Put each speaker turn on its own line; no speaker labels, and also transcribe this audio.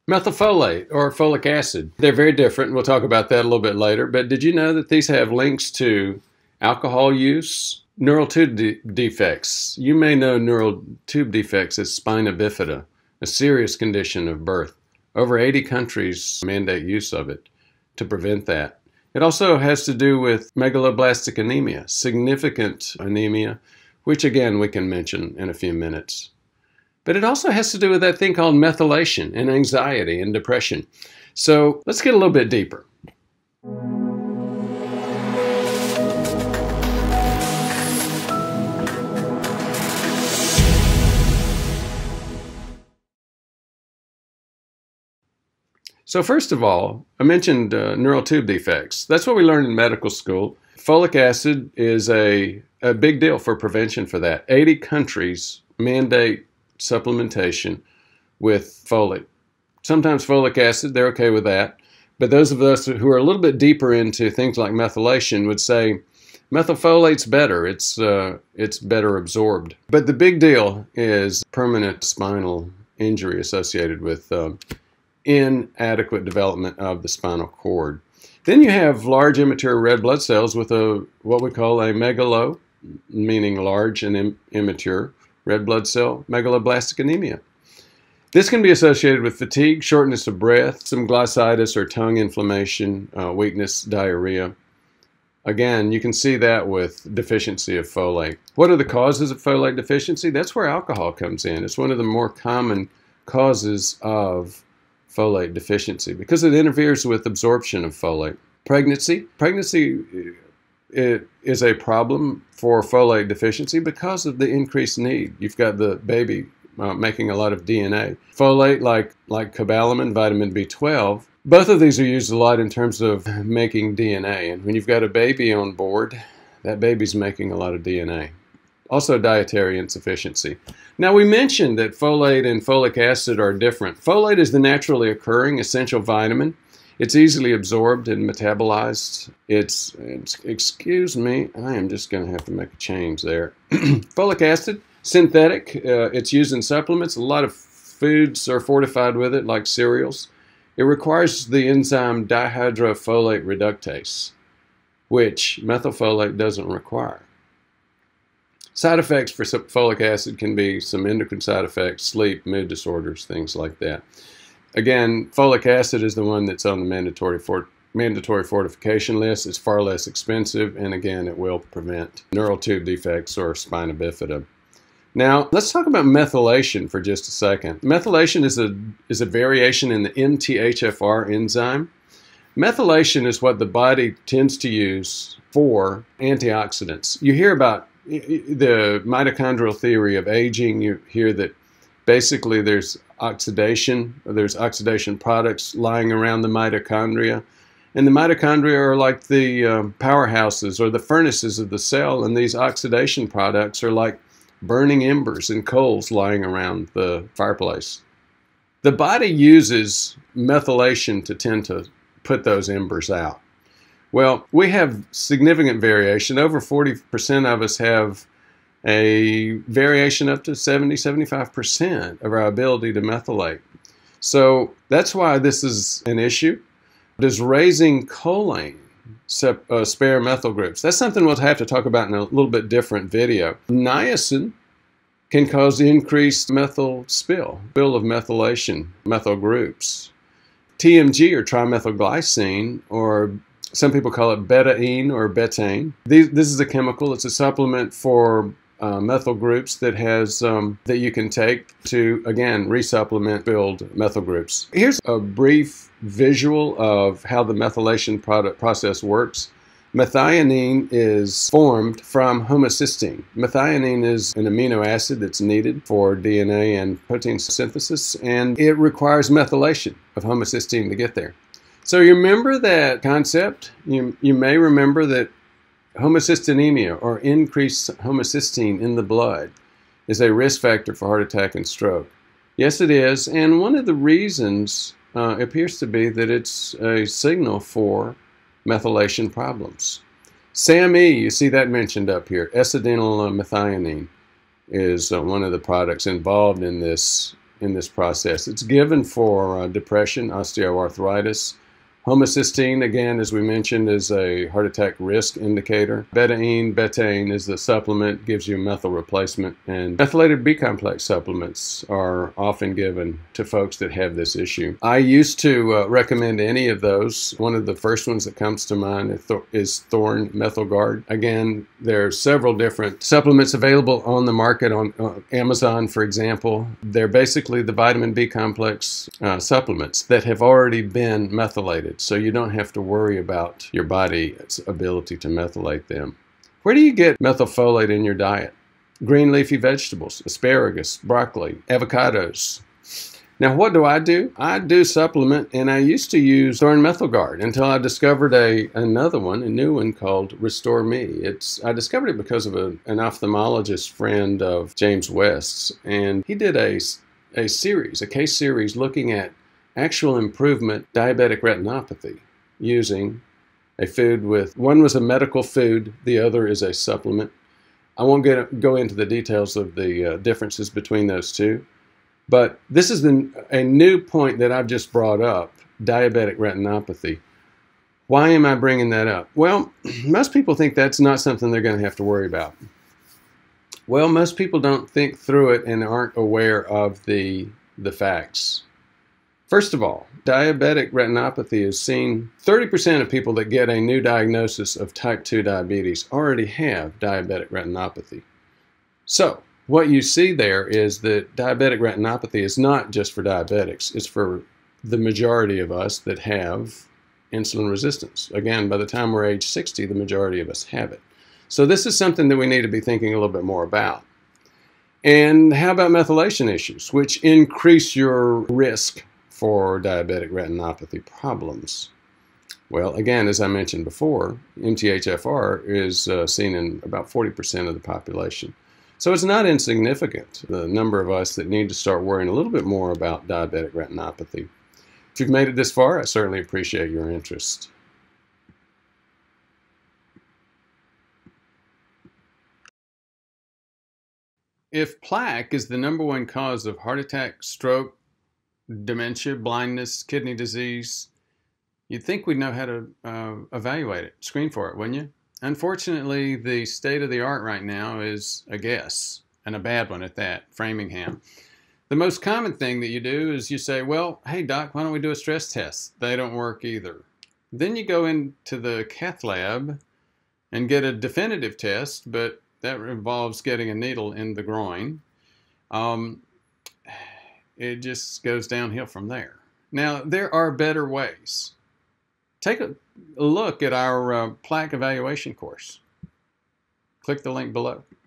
Methylfolate or folic acid. They're very different. We'll talk about that a little bit later. But did you know that these have links to alcohol use, neural tube defects? You may know neural tube defects as spina bifida, a serious condition of birth. Over 80 countries mandate use of it to prevent that. It also has to do with megaloblastic anemia, significant anemia, which again we can mention in a few minutes. But it also has to do with that thing called methylation and anxiety and depression. So let's get a little bit deeper. So first of all, I mentioned neural tube defects. That's what we learned in medical school. Folic acid is a big deal for prevention for that. 80 countries mandate supplementation with folate. Sometimes folic acid, they're okay with that. But those of us who are a little bit deeper into things like methylation would say methylfolate's better. It's better absorbed. But the big deal is permanent spinal injury associated with inadequate development of the spinal cord. Then you have large immature red blood cells with what we call a megalo, meaning large and immature red blood cell, megaloblastic anemia. This can be associated with fatigue, shortness of breath, some glossitis or tongue inflammation, weakness, diarrhea. Again, you can see that with deficiency of folate. What are the causes of folate deficiency? That's where alcohol comes in. It's one of the more common causes of folate deficiency because it interferes with absorption of folate. Pregnancy is a problem for folate deficiency because of the increased need. You've got the baby making a lot of DNA. Folate, like cobalamin, vitamin B12, both of these are used a lot in terms of making DNA. And when you've got a baby on board, that baby's making a lot of DNA. Also dietary insufficiency. Now we mentioned that folate and folic acid are different. Folate is the naturally occurring essential vitamin. It's easily absorbed and metabolized. Excuse me, I am just going to have to make a change there. Folic acid, synthetic. It's used in supplements. A lot of foods are fortified with it, like cereals. It requires the enzyme dihydrofolate reductase, which methylfolate doesn't require. Side effects for folic acid can be some endocrine side effects, sleep, mood disorders, things like that. Again, folic acid is the one that's on the mandatory fortification list. It's far less expensive, and again, it will prevent neural tube defects or spina bifida. Now, let's talk about methylation for just a second. Methylation is a variation in the MTHFR enzyme. Methylation is what the body tends to use for antioxidants. You hear about the mitochondrial theory of aging. You hear that basically there's oxidation products lying around the mitochondria. And the mitochondria are like the powerhouses or the furnaces of the cell, and these oxidation products are like burning embers and coals lying around the fireplace. The body uses methylation to tend to put those embers out. Well, we have significant variation. Over 40% of us have a variation up to 70–75% of our ability to methylate. So that's why this is an issue. Does raising choline spare methyl groups? That's something we'll have to talk about in a little bit different video. Niacin can cause increased methyl spill of methylation, methyl groups. TMG or trimethylglycine, or some people call it betaine or betaine. This is a chemical. It's a supplement for methyl groups that that you can take to, again, resupplement build methyl groups. Here's a brief visual of how the methylation process works. Methionine is formed from homocysteine. Methionine is an amino acid that's needed for DNA and protein synthesis, and it requires methylation of homocysteine to get there. So you remember that concept? You may remember that homocysteinemia, or increased homocysteine in the blood, is a risk factor for heart attack and stroke. Yes, it is, and one of the reasons appears to be that it's a signal for methylation problems. SAMe, you see that mentioned up here. S-adenyl methionine is one of the products involved in this in this process. It's given for depression, osteoarthritis. Homocysteine, again, as we mentioned, is a heart attack risk indicator. Betaine is the supplement, gives you methyl replacement. And methylated B-complex supplements are often given to folks that have this issue. I used to recommend any of those. One of the first ones that comes to mind is Thorne Methyl Guard. Again, there are several different supplements available on the market on Amazon, for example. They're basically the vitamin B-complex supplements that have already been methylated, so you don't have to worry about your body's ability to methylate them. Where do you get methylfolate in your diet? Green leafy vegetables, asparagus, broccoli, avocados. Now what do? I do supplement, and I used to use Thorne Methyl Guard until I discovered a new one called Restore Me. I discovered it because of an ophthalmologist friend of James West's, and he did a case series looking at actual improvement diabetic retinopathy using a food with, one was a medical food, the other is a supplement. I won't go into the details of the differences between those two, but this is a new point that I've just brought up, diabetic retinopathy. Why am I bringing that up? Well, most people think that's not something they're going to have to worry about. Well, most people don't think through it and aren't aware of the facts. First of all, diabetic retinopathy is seen, 30% of people that get a new diagnosis of type 2 diabetes already have diabetic retinopathy. So, what you see there is that diabetic retinopathy is not just for diabetics, it's for the majority of us that have insulin resistance. Again, by the time we're age 60, the majority of us have it. So this is something that we need to be thinking a little bit more about. And how about methylation issues, which increase your risk for diabetic retinopathy problems? Well, again, as I mentioned before, MTHFR is seen in about 40% of the population. So it's not insignificant, the number of us that need to start worrying a little bit more about diabetic retinopathy. If you've made it this far, I certainly appreciate your interest. If plaque is the #1 cause of heart attack, stroke, dementia, blindness, kidney disease, you'd think we'd know how to evaluate it, screen for it, wouldn't you? Unfortunately, the state of the art right now is a guess, and a bad one at that, Framingham. The most common thing that you do is you say, well, hey doc, why don't we do a stress test? They don't work either. Then you go into the cath lab and get a definitive test, but that involves getting a needle in the groin. It just goes downhill from there. Now, there are better ways. Take a look at our plaque evaluation course. Click the link below.